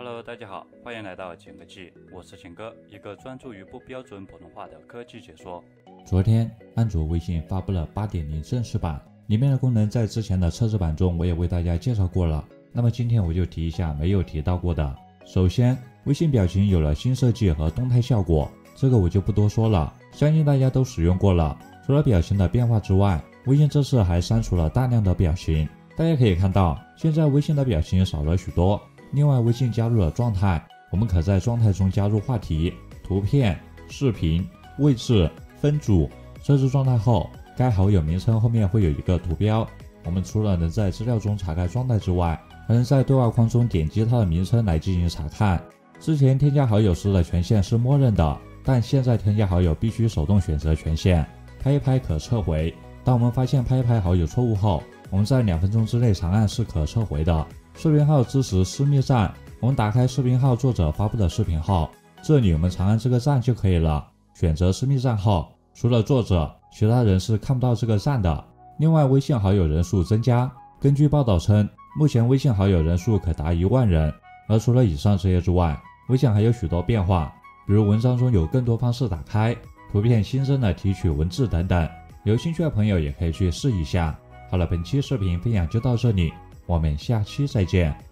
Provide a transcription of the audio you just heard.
Hello， 大家好，欢迎来到简科技，我是简哥，一个专注于不标准普通话的科技解说。 昨天，安卓微信发布了 8.0 正式版，里面的功能在之前的测试版中我也为大家介绍过了。那么今天我就提一下没有提到过的。首先，微信表情有了新设计和动态效果，这个我就不多说了，相信大家都使用过了。除了表情的变化之外，微信这次还删除了大量的表情。大家可以看到，现在微信的表情少了许多。另外，微信加入了状态，我们可在状态中加入话题、图片、视频、位置、分组。设置状态后，该好友名称后面会有一个图标。我们除了能在资料中查看状态之外，还能在对话框中点击它的名称来进行查看。之前添加好友时的权限是默认的，但现在添加好友必须手动选择权限。拍一拍可撤回。当我们发现拍一拍好友错误后，我们在2分钟之内长按是可撤回的。视频号支持私密站，我们打开视频号作者发布的视频号，这里我们长按这个站就可以了。选择私密账号，除了作者，其他人是看不到这个站的。另外，微信好友人数增加，根据报道称，目前微信好友人数可达1万人。而除了以上这些之外，微信还有许多变化，比如文章中有更多方式打开，图片新增的提取文字等等。有兴趣的朋友也可以去试一下。好了，本期视频分享就到这里，我们下期再见。